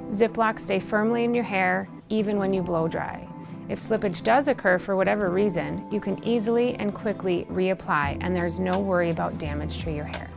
Zip locks stay firmly in your hair even when you blow dry. If slippage does occur for whatever reason, you can easily and quickly reapply, and there's no worry about damage to your hair.